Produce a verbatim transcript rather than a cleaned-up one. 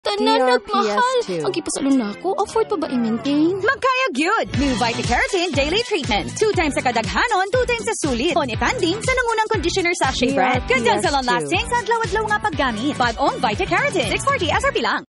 Tanan D R P S nagmahal. two. Ang kipasalon na ako, afford pa ba i-maintain? Magkaya gyud! New Vita-Keratin Daily Treatment. Two times sa kadaghanon, two times sa sulit. On itanding sa nangunang conditioner sachet D R brand. P S Kandyan sa two. long-lasting sa adlaw-adlaw nga paggamit. Pag-ong Vita-Keratin. six forty S R P lang.